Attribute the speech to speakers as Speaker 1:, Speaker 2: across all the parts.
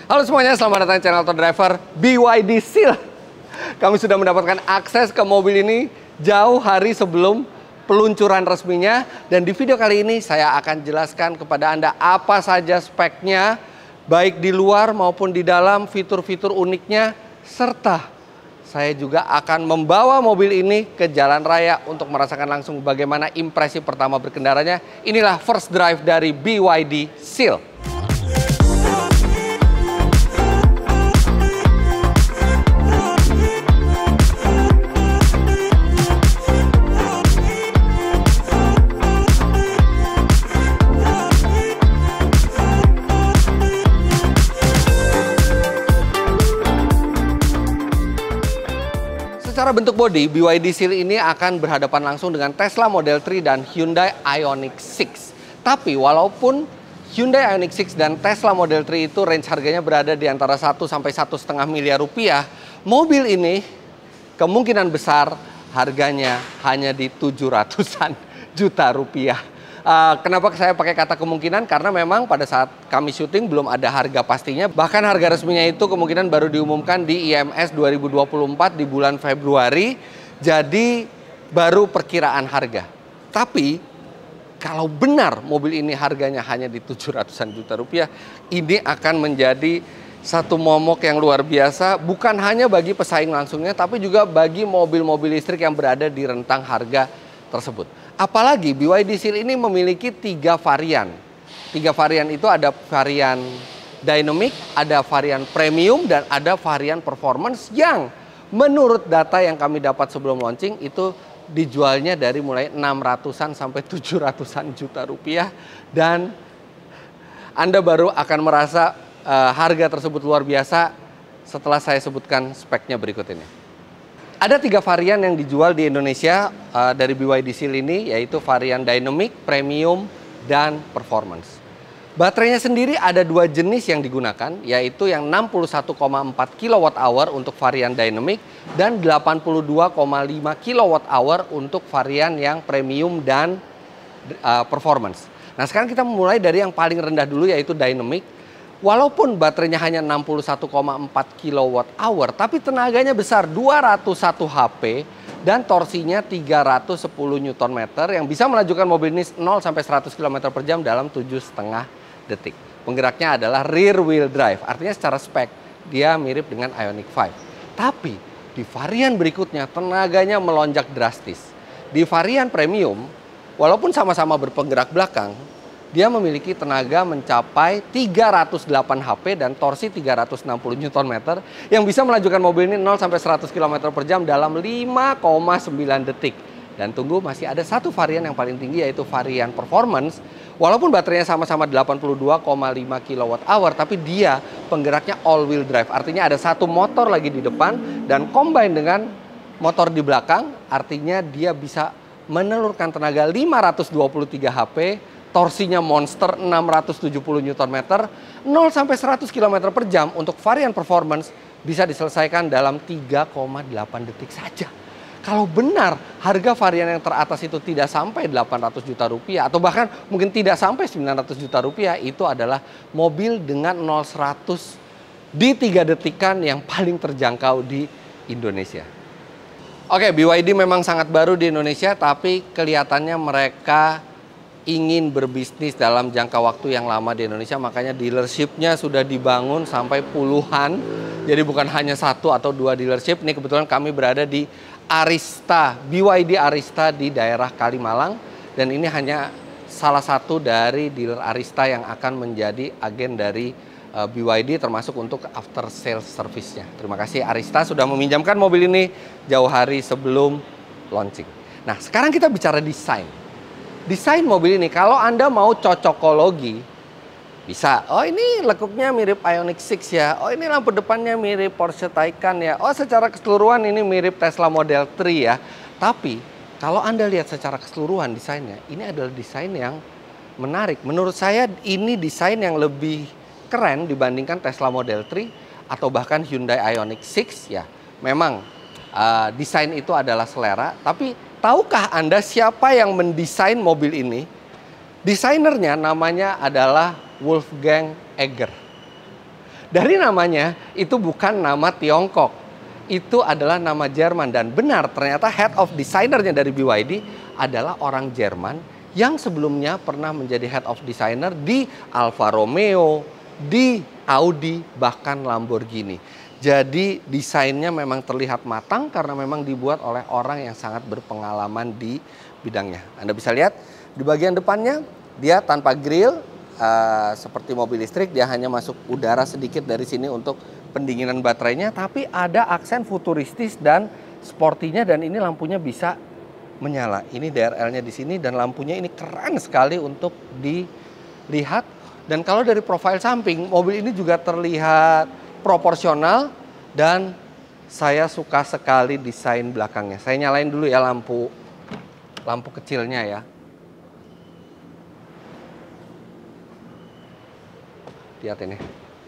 Speaker 1: Halo semuanya, selamat datang di channel Auto Driver BYD Seal. Kami sudah mendapatkan akses ke mobil ini jauh hari sebelum peluncuran resminya. Dan di video kali ini saya akan jelaskan kepada Anda apa saja speknya, baik di luar maupun di dalam, fitur-fitur uniknya, serta saya juga akan membawa mobil ini ke jalan raya untuk merasakan langsung bagaimana impresi pertama berkendaranya. Inilah first drive dari BYD Seal. Secara bentuk bodi, BYD Seal ini akan berhadapan langsung dengan Tesla Model 3 dan Hyundai Ioniq 6. Tapi walaupun Hyundai Ioniq 6 dan Tesla Model 3 itu range harganya berada di antara 1 sampai 1,5 miliar rupiah, mobil ini kemungkinan besar harganya hanya di 700-an juta rupiah. Kenapa saya pakai kata kemungkinan? Karena memang pada saat kami syuting belum ada harga pastinya. Bahkan harga resminya itu kemungkinan baru diumumkan di IMS 2024 di bulan Februari. Jadi baru perkiraan harga. Tapi kalau benar mobil ini harganya hanya di 700-an juta rupiah, ini akan menjadi satu momok yang luar biasa. Bukan hanya bagi pesaing langsungnya, tapi juga bagi mobil-mobil listrik yang berada di rentang harga tersebut. Apalagi BYD Seal ini memiliki 3 varian. 3 varian itu ada varian Dynamic, ada varian Premium, dan ada varian Performance yang menurut data yang kami dapat sebelum launching itu dijualnya dari mulai 600-an sampai 700-an juta rupiah. Dan Anda baru akan merasa harga tersebut luar biasa setelah saya sebutkan speknya berikut ini. Ada 3 varian yang dijual di Indonesia dari BYD Seal ini, yaitu varian Dynamic, Premium, dan Performance. Baterainya sendiri ada 2 jenis yang digunakan, yaitu yang 61,4 kWh untuk varian Dynamic dan 82,5 kWh untuk varian yang Premium dan Performance. Nah, sekarang kita mulai dari yang paling rendah dulu, yaitu Dynamic. Walaupun baterainya hanya 61,4 kWh, tapi tenaganya besar, 201 HP dan torsinya 310 Nm yang bisa melajukan mobil ini 0 sampai 100 km per jam dalam 7,5 detik. Penggeraknya adalah rear wheel drive, artinya secara spek dia mirip dengan Ioniq 5. Tapi di varian berikutnya tenaganya melonjak drastis. Di varian Premium, walaupun sama-sama berpenggerak belakang, dia memiliki tenaga mencapai 308 HP dan torsi 360 Nm yang bisa melajukan mobil ini 0 sampai 100 km per jam dalam 5,9 detik. Dan tunggu, masih ada satu varian yang paling tinggi, yaitu varian Performance. Walaupun baterainya sama-sama 82,5 kWh, tapi dia penggeraknya all wheel drive. Artinya ada satu motor lagi di depan dan combine dengan motor di belakang, artinya dia bisa menelurkan tenaga 523 HP. Torsinya monster 670 Nm, 0 sampai 100 km per jam untuk varian Performance bisa diselesaikan dalam 3,8 detik saja. Kalau benar harga varian yang teratas itu tidak sampai 800 juta rupiah atau bahkan mungkin tidak sampai 900 juta rupiah, itu adalah mobil dengan 0-100 di 3 detikan yang paling terjangkau di Indonesia. Oke, BYD memang sangat baru di Indonesia, tapi kelihatannya mereka ingin berbisnis dalam jangka waktu yang lama di Indonesia, makanya dealershipnya sudah dibangun sampai puluhan. Jadi bukan hanya 1 atau 2 dealership. Ini kebetulan kami berada di Arista, BYD Arista di daerah Kalimalang, dan ini hanya salah satu dari dealer Arista yang akan menjadi agen dari BYD, termasuk untuk after sales service-nya. Terima kasih Arista sudah meminjamkan mobil ini jauh hari sebelum launching. Nah, sekarang kita bicara desain. Desain mobil ini, kalau Anda mau cocokologi, bisa. Oh, ini lekuknya mirip Ioniq 6 ya. Oh, ini lampu depannya mirip Porsche Taycan ya. Oh, secara keseluruhan ini mirip Tesla Model 3 ya. Tapi, kalau Anda lihat secara keseluruhan desainnya, ini adalah desain yang menarik. Menurut saya, ini desain yang lebih keren dibandingkan Tesla Model 3 atau bahkan Hyundai Ioniq 6 ya. Memang, desain itu adalah selera, tapi tahukah Anda siapa yang mendesain mobil ini? Desainernya namanya adalah Wolfgang Egger. Dari namanya, itu bukan nama Tiongkok. Itu adalah nama Jerman. Dan benar, ternyata head of designernya dari BYD adalah orang Jerman yang sebelumnya pernah menjadi head of designer di Alfa Romeo, di Audi, bahkan Lamborghini. Jadi desainnya memang terlihat matang karena memang dibuat oleh orang yang sangat berpengalaman di bidangnya. Anda bisa lihat di bagian depannya, dia tanpa grill. Seperti mobil listrik, dia hanya masuk udara sedikit dari sini untuk pendinginan baterainya, tapi ada aksen futuristis dan sportinya, dan ini lampunya bisa menyala. Ini DRL-nya di sini dan lampunya ini keren sekali untuk dilihat. Dan kalau dari profil samping, mobil ini juga terlihat proporsional dan saya suka sekali desain belakangnya. Saya nyalain dulu ya lampu kecilnya ya. Lihat ini,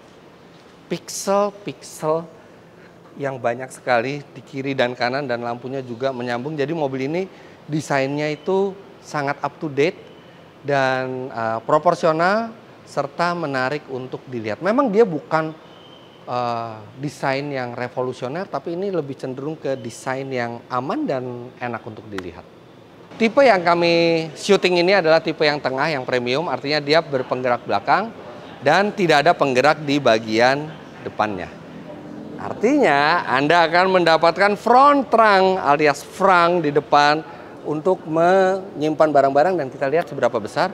Speaker 1: pixel yang banyak sekali di kiri dan kanan, dan lampunya juga menyambung. Jadi mobil ini desainnya itu sangat up to date dan proporsional serta menarik untuk dilihat. Memang dia bukan desain yang revolusioner, tapi ini lebih cenderung ke desain yang aman dan enak untuk dilihat. Tipe yang kami syuting ini adalah tipe yang tengah, yang premium, artinya dia berpenggerak belakang dan tidak ada penggerak di bagian depannya. Artinya Anda akan mendapatkan front trunk alias frunk di depan untuk menyimpan barang-barang, dan kita lihat seberapa besar.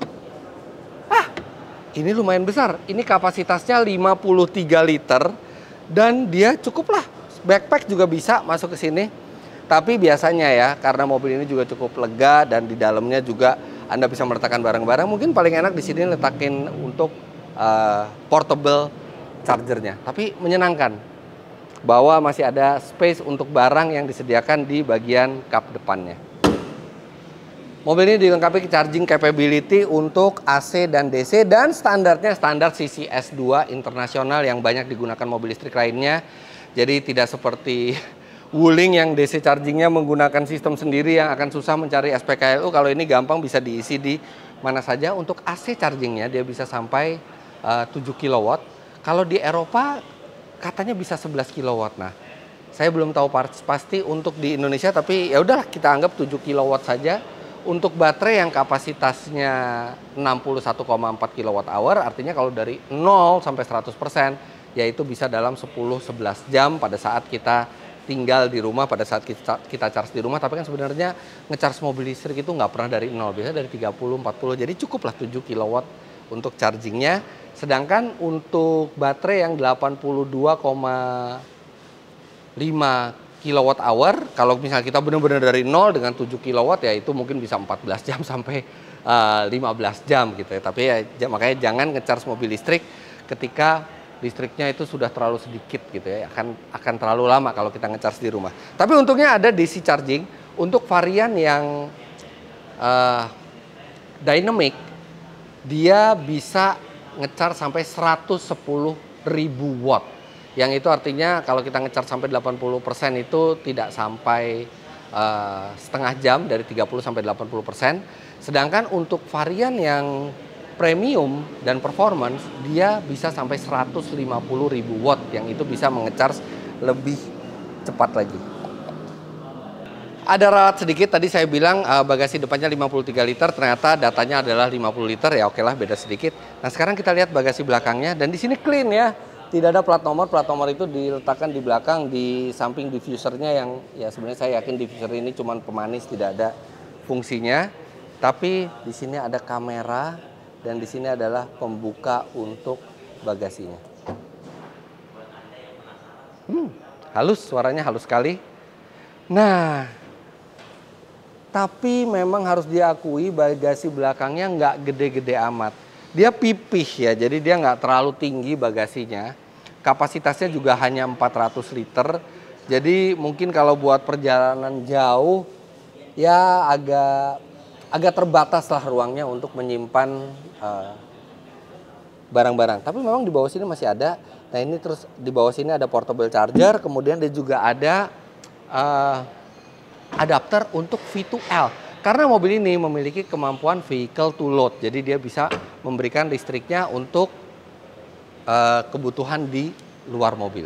Speaker 1: Ini lumayan besar. Ini kapasitasnya 53 liter dan dia cukup lah. Backpack juga bisa masuk ke sini. Tapi biasanya ya, karena mobil ini juga cukup lega dan di dalamnya juga Anda bisa meletakkan barang-barang, mungkin paling enak di sini letakin untuk portable chargernya. Tapi menyenangkan bahwa masih ada space untuk barang yang disediakan di bagian kap depannya. Mobil ini dilengkapi charging capability untuk AC dan DC, dan standarnya standar CCS 2 internasional yang banyak digunakan mobil listrik lainnya. Jadi tidak seperti Wuling yang DC chargingnya menggunakan sistem sendiri yang akan susah mencari SPKLU. Kalau ini gampang, bisa diisi di mana saja. Untuk AC chargingnya dia bisa sampai 7 kW. Kalau di Eropa katanya bisa 11 kW. Nah, saya belum tahu pasti untuk di Indonesia, tapi ya udahlah kita anggap 7 kW saja. Untuk baterai yang kapasitasnya 61,4 kWh, artinya kalau dari 0 sampai 100%, yaitu bisa dalam 10-11 jam pada saat kita tinggal di rumah, pada saat kita charge di rumah. Tapi kan sebenarnya nge-charge mobil listrik itu nggak pernah dari 0, biasanya dari 30-40, jadi cukuplah 7 kW untuk chargingnya. Sedangkan untuk baterai yang 82,5 kWh, kalau misalnya kita benar-benar dari 0 dengan 7 kW, ya itu mungkin bisa 14 jam sampai 15 jam gitu ya. Tapi ya makanya jangan nge-charge mobil listrik ketika listriknya itu sudah terlalu sedikit gitu ya. Akan terlalu lama kalau kita nge-charge di rumah. Tapi untungnya ada DC charging untuk varian yang dynamic, dia bisa nge-charge sampai 110.000 watt. Yang itu artinya kalau kita nge-charge sampai 80% itu tidak sampai setengah jam, dari 30 sampai 80%. Sedangkan untuk varian yang premium dan performance, dia bisa sampai 150.000 watt, yang itu bisa nge-charge lebih cepat lagi. Ada ralat sedikit, tadi saya bilang bagasi depannya 53 liter, ternyata datanya adalah 50 liter, ya oke lah beda sedikit. Nah sekarang kita lihat bagasi belakangnya, dan di sini clean ya. Tidak ada plat nomor itu diletakkan di belakang, di samping diffusernya, yang ya sebenarnya saya yakin diffuser ini cuma pemanis, tidak ada fungsinya. Tapi di sini ada kamera, dan di sini adalah pembuka untuk bagasinya. Halus, suaranya halus sekali. Nah, tapi memang harus diakui bagasi belakangnya nggak gede-gede amat. Dia pipih ya, jadi dia nggak terlalu tinggi bagasinya. Kapasitasnya juga hanya 400 liter. Jadi mungkin kalau buat perjalanan jauh, ya agak terbatas lah ruangnya untuk menyimpan barang-barang. Tapi memang di bawah sini masih ada. Nah ini terus di bawah sini ada portable charger, kemudian dia juga ada adapter untuk V2L. Karena mobil ini memiliki kemampuan vehicle to load, jadi dia bisa memberikan listriknya untuk kebutuhan di luar mobil.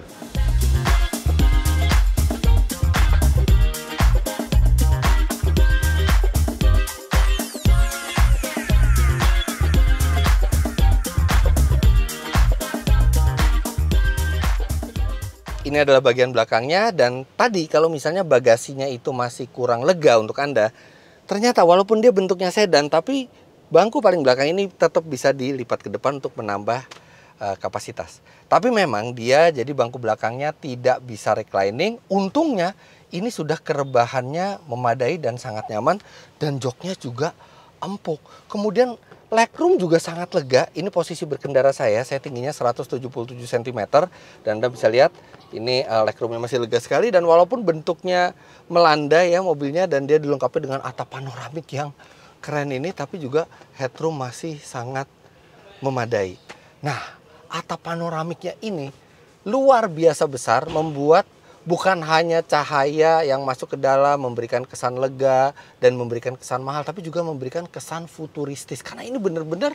Speaker 1: Ini adalah bagian belakangnya, dan tadi kalau misalnya bagasinya itu masih kurang lega untuk Anda, ternyata walaupun dia bentuknya sedan, tapi bangku paling belakang ini tetap bisa dilipat ke depan untuk menambah kapasitas. Tapi memang dia jadi bangku belakangnya tidak bisa reclining. Untungnya ini sudah kerebahannya memadai dan sangat nyaman, dan joknya juga empuk. Kemudian legroom juga sangat lega. Ini posisi berkendara saya tingginya 177 cm, dan Anda bisa lihat ini legroomnya masih lega sekali, dan walaupun bentuknya melandai ya mobilnya, dan dia dilengkapi dengan atap panoramik yang keren ini, tapi juga headroom masih sangat memadai. Nah, atap panoramiknya ini luar biasa besar, membuat bukan hanya cahaya yang masuk ke dalam memberikan kesan lega dan memberikan kesan mahal, tapi juga memberikan kesan futuristis, karena ini benar-benar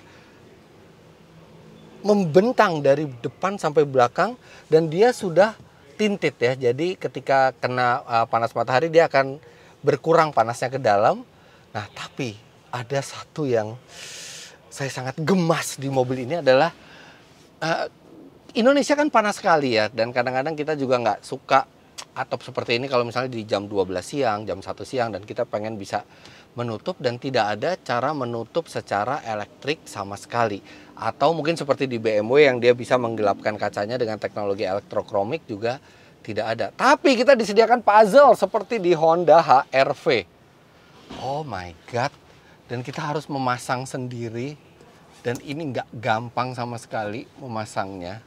Speaker 1: membentang dari depan sampai belakang, dan dia sudah tinted ya. Jadi ketika kena panas matahari dia akan berkurang panasnya ke dalam. Nah, tapi ada satu yang saya sangat gemas di mobil ini adalah Indonesia kan panas sekali ya, dan kadang-kadang kita juga nggak suka atap seperti ini kalau misalnya di jam 12 siang, jam 1 siang, dan kita pengen bisa menutup, dan tidak ada cara menutup secara elektrik sama sekali. Atau mungkin seperti di BMW yang dia bisa menggelapkan kacanya dengan teknologi elektrokromik juga tidak ada. Tapi kita disediakan puzzle seperti di Honda HR-V. Oh my God. Dan kita harus memasang sendiri. Dan ini nggak gampang sama sekali memasangnya.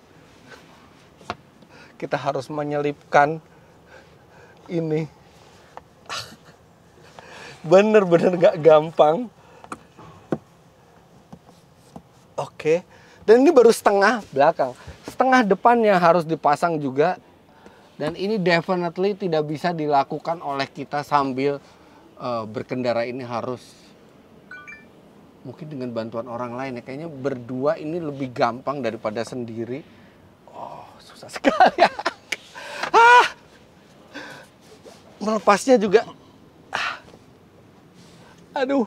Speaker 1: Kita harus menyelipkan ini. Bener-bener nggak gampang. Oke, dan ini baru setengah belakang. Setengah depannya harus dipasang juga. Dan ini definitely tidak bisa dilakukan oleh kita sambil berkendara. Ini harus mungkin dengan bantuan orang lain ya. Kayaknya berdua ini lebih gampang daripada sendiri. Oh, susah sekali. Melepasnya juga. Aduh.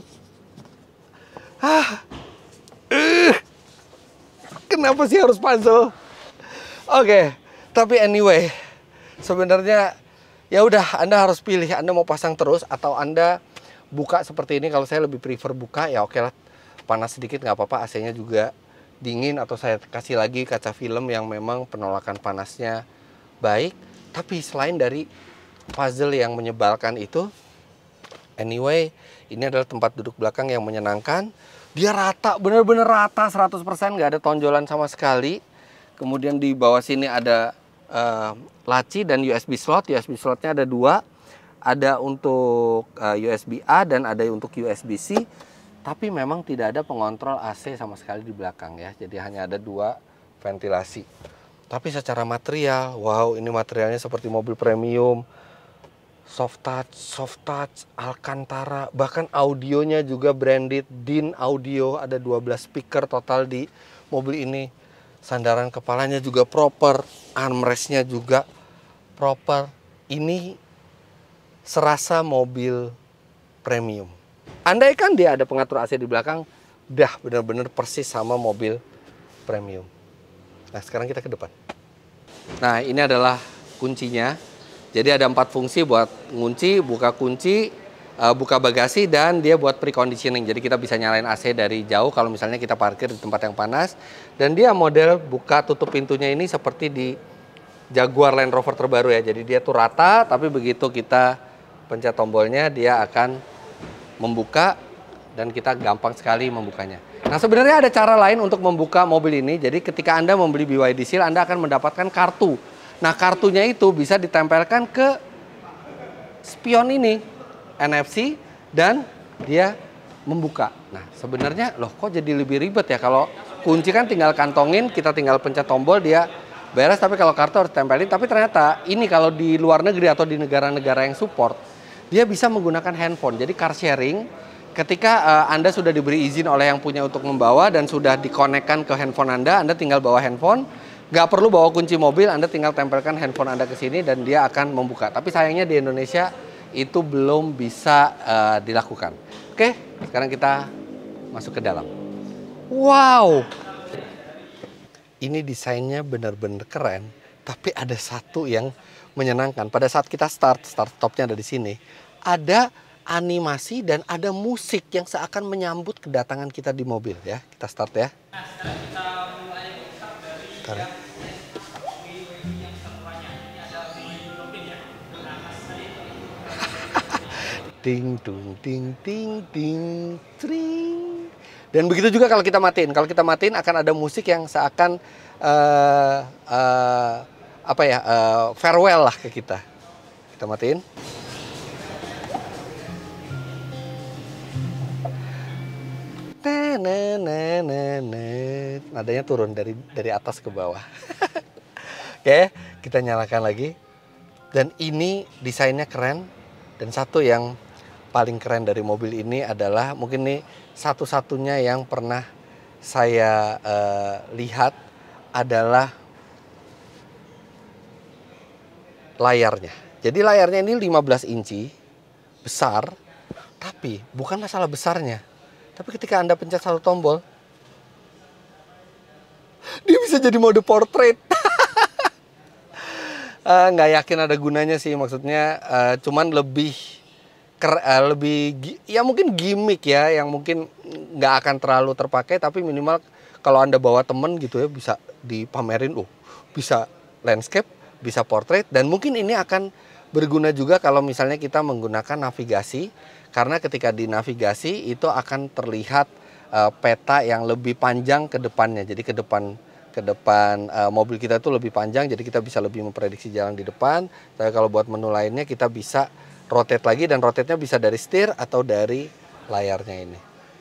Speaker 1: Kenapa sih harus puzzle? Oke, tapi anyway, sebenarnya ya udah, Anda harus pilih. Anda mau pasang terus atau Anda buka seperti ini. Kalau saya lebih prefer buka, ya oke lah, panas sedikit nggak apa-apa, AC-nya juga dingin, atau saya kasih lagi kaca film yang memang penolakan panasnya baik. Tapi selain dari puzzle yang menyebalkan itu, anyway, ini adalah tempat duduk belakang yang menyenangkan. Dia rata, bener-bener rata 100%, nggak ada tonjolan sama sekali. Kemudian di bawah sini ada laci dan USB slot. USB slotnya ada 2. Ada untuk USB A dan ada untuk USB C. Tapi memang tidak ada pengontrol AC sama sekali di belakang ya. Jadi hanya ada 2 ventilasi. Tapi secara material, wow, ini materialnya seperti mobil premium. Soft touch, Alcantara, bahkan audionya juga branded DIN Audio, ada 12 speaker total di mobil ini. Sandaran kepalanya juga proper, armrestnya juga proper. Ini serasa mobil premium. Andaikan dia ada pengatur AC di belakang, dah benar-benar persis sama mobil premium. Nah, sekarang kita ke depan. Nah, ini adalah kuncinya. Jadi ada 4 fungsi buat ngunci, buka kunci, buka bagasi, dan dia buat preconditioning. Jadi kita bisa nyalain AC dari jauh kalau misalnya kita parkir di tempat yang panas. Dan dia model buka tutup pintunya ini seperti di Jaguar Land Rover terbaru ya. Jadi dia tuh rata, tapi begitu kita pencet tombolnya dia akan membuka, dan kita gampang sekali membukanya. Nah, sebenarnya ada cara lain untuk membuka mobil ini. Jadi ketika Anda membeli BYD Seal, Anda akan mendapatkan kartu. Nah, kartunya itu bisa ditempelkan ke spion ini, NFC, dan dia membuka. Nah, sebenarnya loh kok jadi lebih ribet ya, kalau kunci kan tinggal kantongin, kita tinggal pencet tombol dia beres, tapi kalau kartu harus tempelin. Tapi ternyata ini kalau di luar negeri atau di negara-negara yang support, dia bisa menggunakan handphone. Jadi car sharing Ketika Anda sudah diberi izin oleh yang punya untuk membawa dan sudah dikonekkan ke handphone Anda tinggal bawa handphone, nggak perlu bawa kunci mobil, Anda tinggal tempelkan handphone Anda ke sini dan dia akan membuka. Tapi sayangnya di Indonesia itu belum bisa dilakukan. Oke, sekarang kita masuk ke dalam. Wow, ini desainnya benar-benar keren, tapi ada satu yang menyenangkan. Pada saat kita start stopnya ada di sini, ada animasi dan ada musik yang seakan menyambut kedatangan kita di mobil ya. Kita start ya. Ting dung ting ting ting tring. Dan begitu juga kalau kita matiin. Kalau kita matiin akan ada musik yang seakan farewell lah ke kita. Kita matiin. Nadanya turun dari atas ke bawah. Oke, kita nyalakan lagi. Dan ini desainnya keren. Dan satu yang paling keren dari mobil ini adalah mungkin ini satu-satunya yang pernah saya lihat adalah layarnya. Jadi layarnya ini 15 inci, besar, tapi bukan masalah besarnya. Tapi ketika Anda pencet satu tombol, dia bisa jadi mode portrait. Nggak yakin ada gunanya sih, maksudnya cuman lebih ya mungkin gimmick ya, yang mungkin nggak akan terlalu terpakai, tapi minimal kalau Anda bawa temen gitu ya bisa dipamerin, bisa landscape, bisa portrait, dan mungkin ini akan berguna juga kalau misalnya kita menggunakan navigasi. Karena ketika di navigasi itu akan terlihat peta yang lebih panjang ke depannya. Jadi ke depan mobil kita itu lebih panjang, jadi kita bisa lebih memprediksi jalan di depan. Tapi kalau buat menu lainnya kita bisa rotate lagi, dan rotate-nya bisa dari setir atau dari layarnya ini.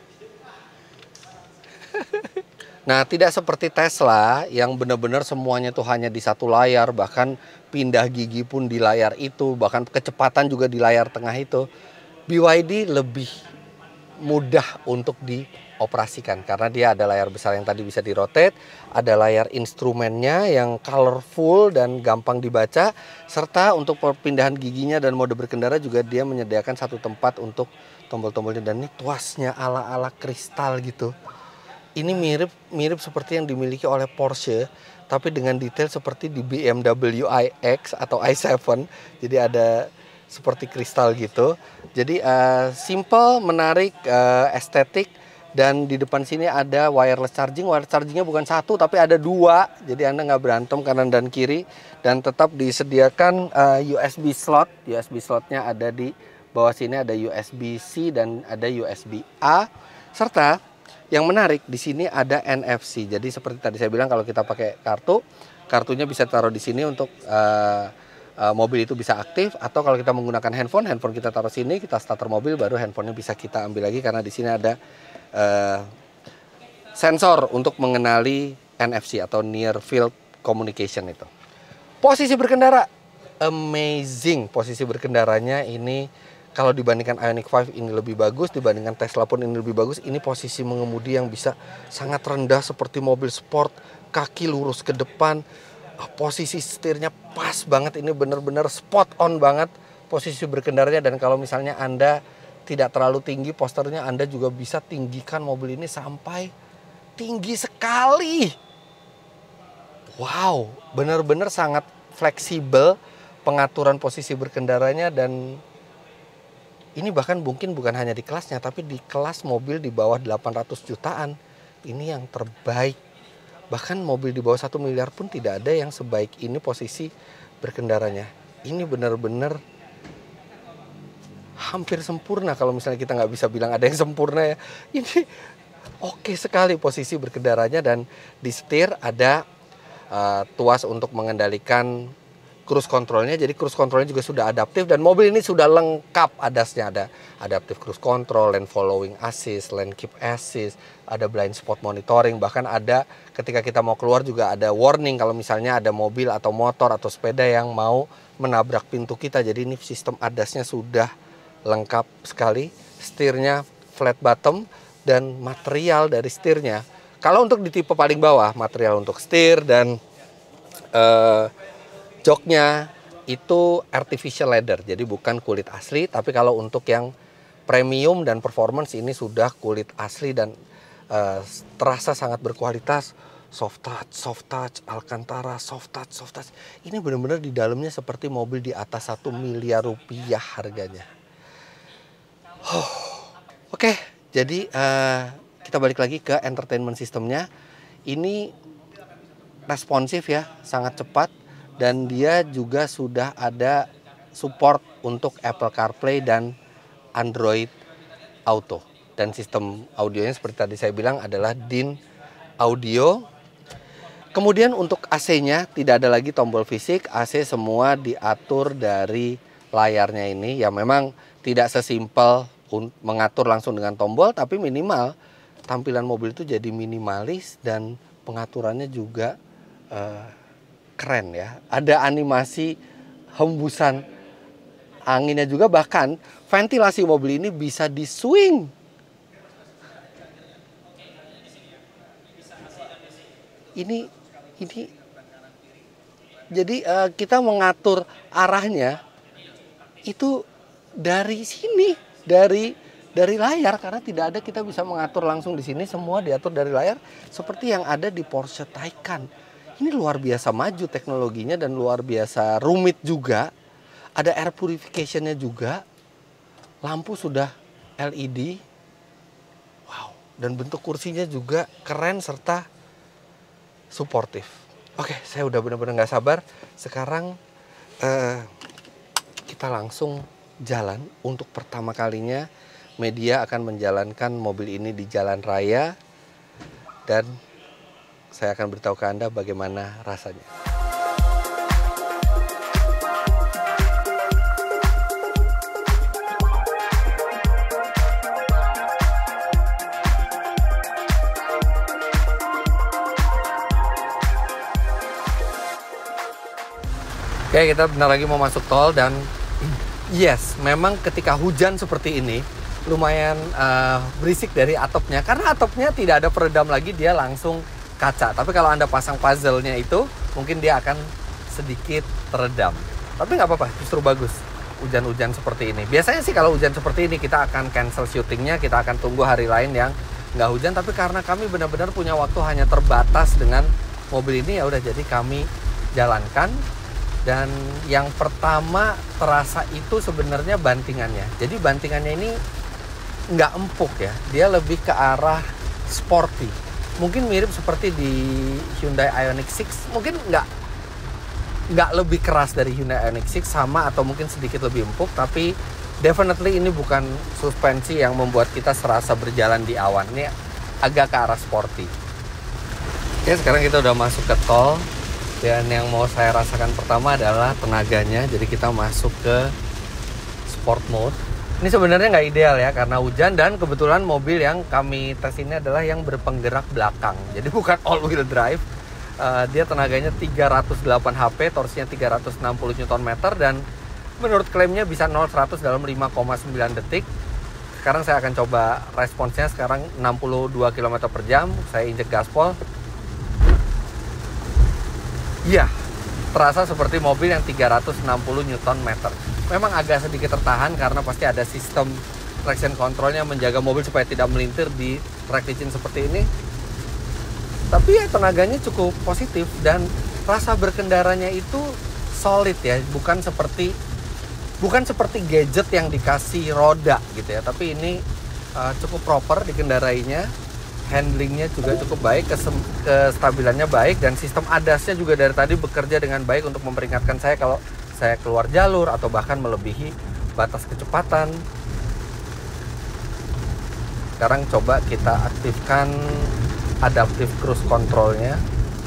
Speaker 1: Nah, tidak seperti Tesla yang benar-benar semuanya tuh hanya di satu layar, bahkan pindah gigi pun di layar itu, bahkan kecepatan juga di layar tengah itu. BYD lebih mudah untuk dioperasikan karena dia ada layar besar yang tadi bisa di-rotate, ada layar instrumennya yang colorful dan gampang dibaca, serta untuk perpindahan giginya dan mode berkendara juga dia menyediakan satu tempat untuk tombol-tombolnya, dan ini tuasnya ala-ala kristal gitu. Ini mirip seperti yang dimiliki oleh Porsche, tapi dengan detail seperti di BMW iX atau i7. Jadi ada seperti kristal gitu. Jadi simple, menarik, estetik, dan di depan sini ada wireless charging. Wireless chargingnya bukan satu tapi ada dua, jadi Anda nggak berantem kanan dan kiri, dan tetap disediakan USB slot. USB slotnya ada di bawah sini, ada USB-C dan ada USB-A, serta yang menarik di sini ada NFC. Jadi seperti tadi saya bilang, kalau kita pakai kartunya bisa taruh di sini untuk mobil itu bisa aktif, atau kalau kita menggunakan handphone kita taruh sini, kita starter mobil, baru handphonenya bisa kita ambil lagi karena di sini ada sensor untuk mengenali NFC atau Near Field Communication itu. Posisi berkendara amazing, posisi berkendaranya ini kalau dibandingkan Ioniq 5 ini lebih bagus, dibandingkan Tesla pun ini lebih bagus. Ini posisi mengemudi yang bisa sangat rendah seperti mobil sport, kaki lurus ke depan. Posisi setirnya pas banget, ini benar-benar spot on banget posisi berkendaranya. Dan kalau misalnya Anda tidak terlalu tinggi posternya, Anda juga bisa tinggikan mobil ini sampai tinggi sekali. Wow, benar-benar sangat fleksibel pengaturan posisi berkendaranya, dan ini bahkan mungkin bukan hanya di kelasnya, tapi di kelas mobil di bawah 800 jutaan, ini yang terbaik. Bahkan mobil di bawah 1 miliar pun tidak ada yang sebaik ini posisi berkendaranya. Ini benar-benar hampir sempurna, kalau misalnya kita nggak bisa bilang ada yang sempurna ya. Ini oke sekali posisi berkendaranya, dan di setir ada tuas untuk mengendalikan cruise controlnya. Jadi cruise controlnya juga sudah adaptif, dan mobil ini sudah lengkap adasnya. Ada adaptive cruise control, lane following assist, lane keep assist, ada blind spot monitoring, bahkan ada ketika kita mau keluar juga ada warning kalau misalnya ada mobil atau motor atau sepeda yang mau menabrak pintu kita. Jadi ini sistem adasnya sudah lengkap sekali. Setirnya flat bottom, dan material dari setirnya. Kalau untuk di tipe paling bawah, material untuk setir dan joknya itu artificial leather, jadi bukan kulit asli. Tapi kalau untuk yang premium dan performance ini sudah kulit asli dan terasa sangat berkualitas. Soft touch, Alcantara, soft touch. Ini benar-benar di dalamnya seperti mobil di atas 1 miliar rupiah harganya. Oke, jadi kita balik lagi ke entertainment systemnya. Ini responsif ya, sangat cepat. Dan dia juga sudah ada support untuk Apple CarPlay dan Android Auto. Dan sistem audionya seperti tadi saya bilang adalah DIN audio. Kemudian untuk AC-nya tidak ada lagi tombol fisik, AC semua diatur dari layarnya ini. Ya memang tidak sesimpel mengatur langsung dengan tombol, tapi minimal tampilan mobil itu jadi minimalis dan pengaturannya juga keren ya. Ada animasi hembusan anginnya juga, bahkan ventilasi mobil ini bisa di swing. Ini jadi kita mengatur arahnya itu dari sini, dari layar, karena tidak ada kita bisa mengatur langsung di sini, semua diatur dari layar seperti yang ada di Porsche Taycan. Ini luar biasa maju teknologinya dan luar biasa rumit juga. Ada air purification-nya juga. Lampu sudah LED. Wow, dan bentuk kursinya juga keren serta suportif. Oke, saya udah benar-benar nggak sabar. Sekarang kita langsung jalan. Untuk pertama kalinya media akan menjalankan mobil ini di jalan raya. Dan saya akan beritahu ke Anda bagaimana rasanya. Oke, kita benar lagi mau masuk tol dan yes, memang ketika hujan seperti ini lumayan berisik dari atapnya, karena atapnya tidak ada peredam lagi, dia langsung kaca. Tapi kalau Anda pasang puzzle-nya itu mungkin dia akan sedikit teredam. Tapi nggak apa-apa, justru bagus hujan-hujan seperti ini. Biasanya sih kalau hujan seperti ini kita akan cancel syutingnya, kita akan tunggu hari lain yang nggak hujan. Tapi karena kami benar-benar punya waktu hanya terbatas dengan mobil ini, ya udah jadi kami jalankan. Dan yang pertama terasa itu sebenarnya bantingannya. Jadi bantingannya ini nggak empuk ya, dia lebih ke arah sporty. Mungkin mirip seperti di Hyundai Ioniq 6, mungkin nggak lebih keras dari Hyundai Ioniq 6 sama, atau mungkin sedikit lebih empuk, tapi definitely ini bukan suspensi yang membuat kita serasa berjalan di awan. Ini agak ke arah sporty. Oke, sekarang kita udah masuk ke tol. Dan yang mau saya rasakan pertama adalah tenaganya. Jadi kita masuk ke sport mode. Ini sebenarnya nggak ideal ya karena hujan, dan kebetulan mobil yang kami tes ini adalah yang berpenggerak belakang. Jadi bukan all wheel drive. Dia tenaganya 308 HP, torsinya 360 Nm, dan menurut klaimnya bisa 0-100 dalam 5,9 detik. Sekarang saya akan coba responsnya. Sekarang 62 km per jam. Saya injek gaspol. Iya, terasa seperti mobil yang 360 Nm. Memang agak sedikit tertahan karena pasti ada sistem traction controlnya menjaga mobil supaya tidak melintir di track licin seperti ini. Tapi ya tenaganya cukup positif dan rasa berkendaranya itu solid ya, bukan seperti gadget yang dikasih roda gitu ya. Tapi ini cukup proper dikendarainya. Handlingnya juga cukup baik, kestabilannya baik, dan sistem ADAS-nya juga dari tadi bekerja dengan baik untuk memperingatkan saya kalau saya keluar jalur atau bahkan melebihi batas kecepatan. Sekarang coba kita aktifkan adaptive cruise control-nya.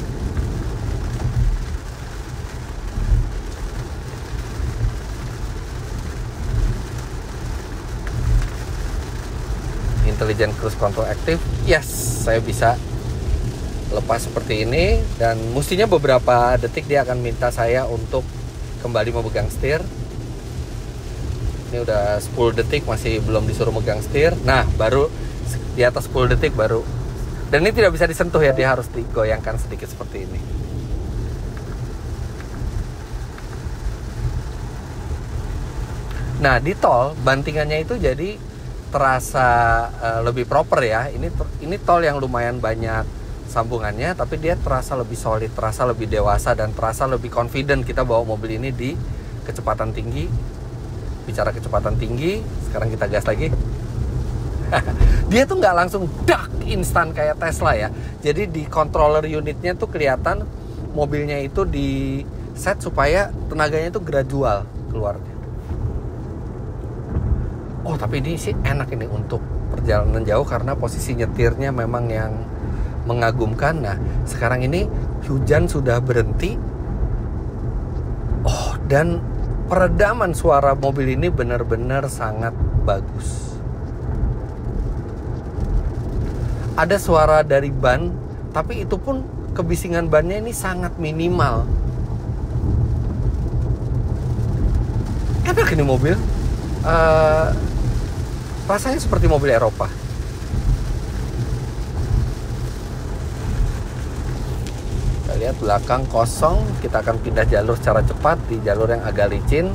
Speaker 1: Intelligent Cruise Control aktif. Yes, saya bisa lepas seperti ini, dan mestinya beberapa detik dia akan minta saya untuk kembali memegang setir. Ini udah 10 detik masih belum disuruh megang setir. Nah, baru di atas 10 detik baru. Dan ini tidak bisa disentuh ya, dia harus digoyangkan sedikit seperti ini. Nah, di tol bantingannya itu jadi terasa lebih proper ya. Ini tol yang lumayan banyak sambungannya, tapi dia terasa lebih solid, terasa lebih dewasa, dan terasa lebih confident kita bawa mobil ini di kecepatan tinggi. Bicara kecepatan tinggi, sekarang kita gas lagi. Dia tuh nggak langsung dak instan kayak Tesla ya. Jadi di controller unitnya tuh kelihatan mobilnya itu di set supaya tenaganya itu gradual keluarnya. Oh, tapi ini sih enak ini untuk perjalanan jauh karena posisi nyetirnya memang yang mengagumkan. Nah, sekarang ini hujan sudah berhenti. Oh, dan peredaman suara mobil ini benar-benar sangat bagus. Ada suara dari ban, tapi itu pun kebisingan bannya ini sangat minimal. Enak ini mobil. Rasanya seperti mobil Eropa. Kita lihat belakang kosong. Kita akan pindah jalur secara cepat di jalur yang agak licin.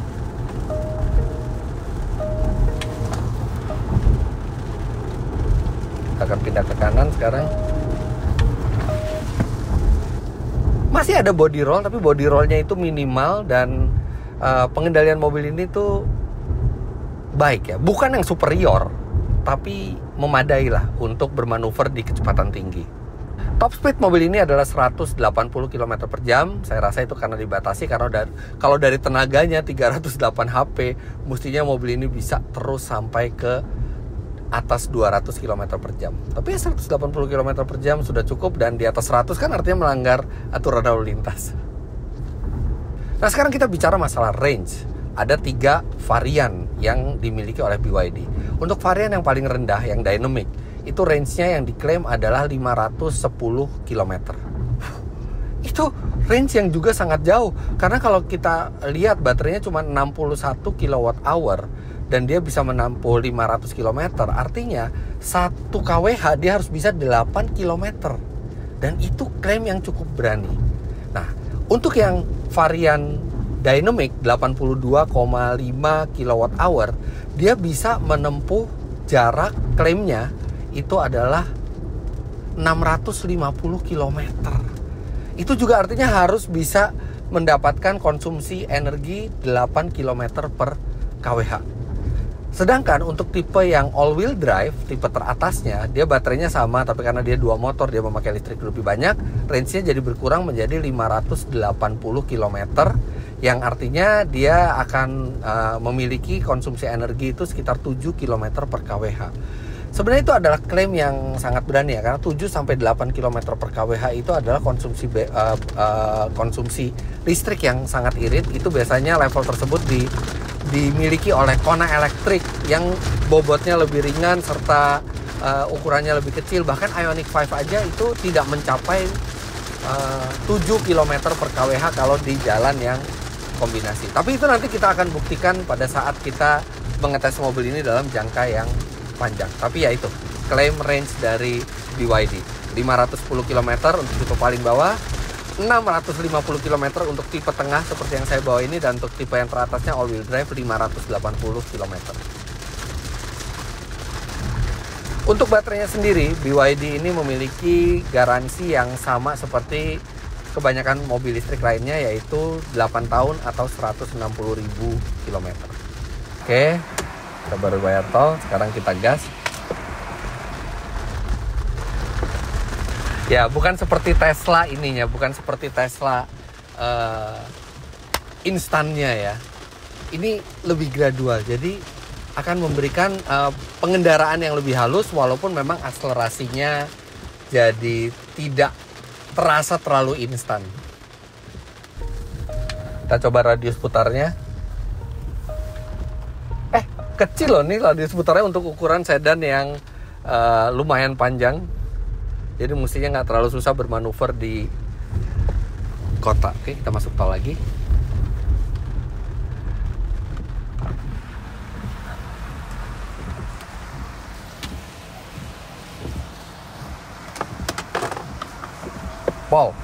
Speaker 1: Akan pindah ke kanan sekarang. Masih ada body roll, tapi body rollnya itu minimal, dan pengendalian mobil ini tuh baik ya. Bukan yang superior, tapi memadai lah untuk bermanuver di kecepatan tinggi. Top speed mobil ini adalah 180 km per jam. Saya rasa itu karena dibatasi, karena kalau dari tenaganya 308 HP, mestinya mobil ini bisa terus sampai ke atas 200 km per jam. Tapi 180 km per jam sudah cukup, dan di atas 100 kan artinya melanggar aturan lalu lintas. Nah, sekarang kita bicara masalah range. Ada 3 varian yang dimiliki oleh BYD. Untuk varian yang paling rendah, yang dynamic, itu range-nya yang diklaim adalah 510 km. Itu range yang juga sangat jauh. Karena kalau kita lihat baterainya cuma 61 kWh, dan dia bisa menampung 500 km. Artinya 1 kWh dia harus bisa 8 km. Dan itu klaim yang cukup berani. Nah, untuk yang varian dynamic 82,5 kWh, dia bisa menempuh jarak, klaimnya itu adalah 650 km. Itu juga artinya harus bisa mendapatkan konsumsi energi 8 km per kWh. Sedangkan untuk tipe yang all-wheel drive, tipe teratasnya, dia baterainya sama, tapi karena dia 2 motor, dia memakai listrik lebih banyak, range-nya jadi berkurang menjadi 580 km, yang artinya dia akan memiliki konsumsi energi itu sekitar 7 km per kWh. Sebenarnya itu adalah klaim yang sangat berani ya, karena 7-8 km per kWh itu adalah konsumsi listrik yang sangat irit. Itu biasanya level tersebut dimiliki oleh Kona Electric yang bobotnya lebih ringan serta ukurannya lebih kecil. Bahkan Ioniq 5 aja itu tidak mencapai 7 km per kWh kalau di jalan yang kombinasi. Tapi itu nanti kita akan buktikan pada saat kita mengetes mobil ini dalam jangka yang panjang. Tapi ya itu, klaim range dari BYD 510 km untuk tipe paling bawah, 650 km untuk tipe tengah seperti yang saya bawa ini, dan untuk tipe yang teratasnya all wheel drive 580 km. Untuk baterainya sendiri, BYD ini memiliki garansi yang sama seperti kebanyakan mobil listrik lainnya, yaitu 8 tahun atau 160.000 km. Oke, kita baru bayar tol, sekarang kita gas. Ya, bukan seperti Tesla ininya, bukan seperti Tesla instannya ya. Ini lebih gradual, jadi akan memberikan pengendaraan yang lebih halus, walaupun memang akselerasinya jadi tidak terasa terlalu instan. Kita coba radius putarnya. Kecil loh nih radius putarnya untuk ukuran sedan yang lumayan panjang. Jadi mestinya nggak terlalu susah bermanuver di kota. Oke, kita masuk tol lagi. Pol.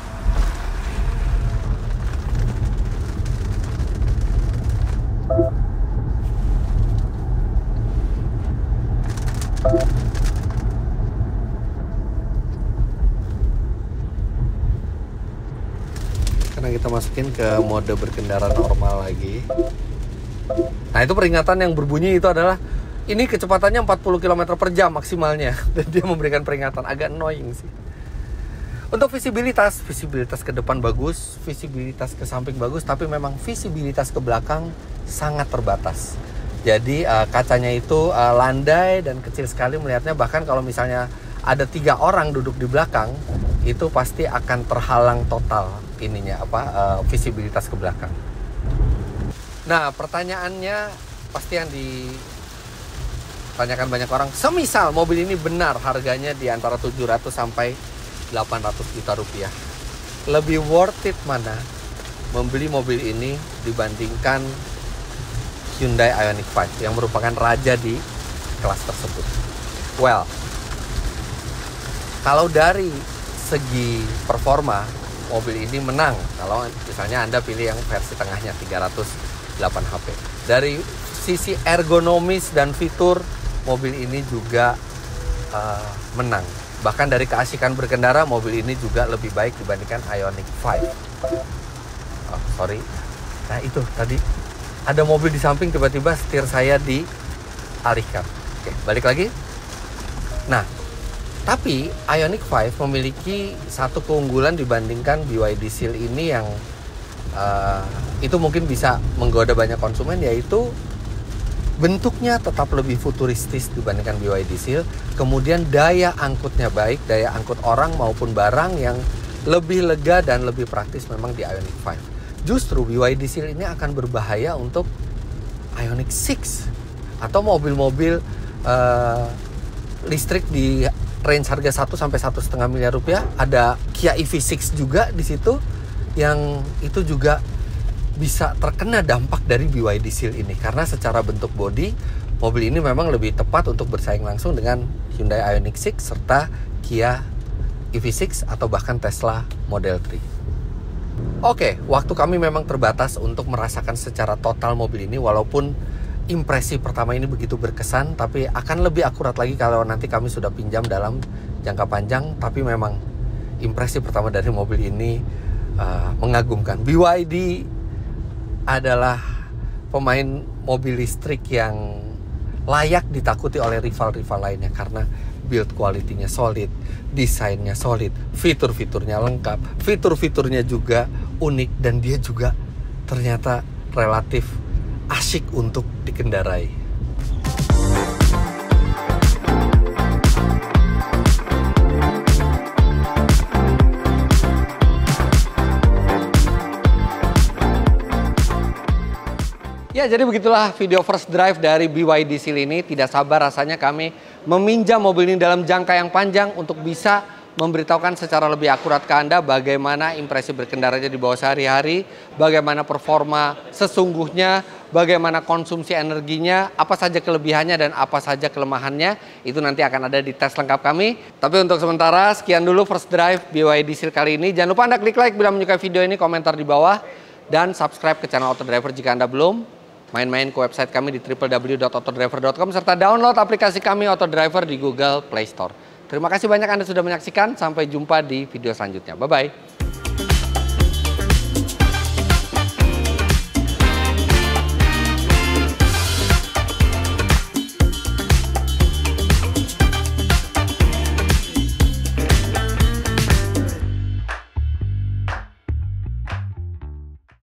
Speaker 1: Karena kita masukin ke mode berkendara normal lagi. Nah, itu peringatan yang berbunyi itu adalah ini kecepatannya 40 km per jam maksimalnya. Dan dia memberikan peringatan, agak annoying sih. Untuk visibilitas ke depan bagus, visibilitas ke samping bagus, tapi memang visibilitas ke belakang sangat terbatas. Jadi kacanya itu landai dan kecil sekali melihatnya, bahkan kalau misalnya ada 3 orang duduk di belakang, itu pasti akan terhalang total visibilitas ke belakang. Nah, pertanyaannya pasti yang ditanyakan banyak orang, semisal mobil ini benar harganya di antara 700 sampai 800 juta rupiah, lebih worth it mana membeli mobil ini dibandingkan Hyundai Ioniq 5 yang merupakan raja di kelas tersebut? Well, kalau dari segi performa, mobil ini menang kalau misalnya Anda pilih yang versi tengahnya 308 HP. Dari sisi ergonomis dan fitur, mobil ini juga menang. Bahkan dari keasikan berkendara, mobil ini juga lebih baik dibandingkan Ioniq 5. Oh, sorry. Nah, itu tadi ada mobil di samping, tiba-tiba setir saya dialihkan. Oke, balik lagi. Nah, tapi Ioniq 5 memiliki satu keunggulan dibandingkan BYD Seal ini yang itu mungkin bisa menggoda banyak konsumen, yaitu bentuknya tetap lebih futuristis dibandingkan BYD Seal. Kemudian daya angkutnya baik, daya angkut orang maupun barang yang lebih lega dan lebih praktis memang di Ioniq 5. Justru BYD Seal ini akan berbahaya untuk Ioniq 6 atau mobil-mobil listrik di range harga 1 sampai 1,5 miliar rupiah. Ada Kia EV6 juga di situ yang itu juga bisa terkena dampak dari BYD Seal ini, karena secara bentuk bodi mobil ini memang lebih tepat untuk bersaing langsung dengan Hyundai Ioniq 6 serta Kia EV6 atau bahkan Tesla Model 3. Oke, waktu kami memang terbatas untuk merasakan secara total mobil ini, walaupun impresi pertama ini begitu berkesan, tapi akan lebih akurat lagi kalau nanti kami sudah pinjam dalam jangka panjang. Tapi memang impresi pertama dari mobil ini mengagumkan. BYD adalah pemain mobil listrik yang layak ditakuti oleh rival-rival lainnya karena build quality-nya solid, desainnya solid, fitur-fiturnya lengkap, fitur-fiturnya juga unik, dan dia juga ternyata relatif asyik untuk dikendarai. Ya, jadi begitulah video first drive dari BYD Seal ini. Tidak sabar rasanya kami meminjam mobil ini dalam jangka yang panjang untuk bisa memberitahukan secara lebih akurat ke Anda bagaimana impresi berkendaranya di bawah sehari-hari, bagaimana performa sesungguhnya, bagaimana konsumsi energinya, apa saja kelebihannya dan apa saja kelemahannya. Itu nanti akan ada di tes lengkap kami. Tapi untuk sementara, sekian dulu first drive BYD Seal kali ini. Jangan lupa Anda klik like bila menyukai video ini, komentar di bawah, dan subscribe ke channel Autodriver jika Anda belum. Main-main ke website kami di www.autodriver.com serta download aplikasi kami Autodriver di Google Play Store. Terima kasih banyak Anda sudah menyaksikan. Sampai jumpa di video selanjutnya. Bye-bye.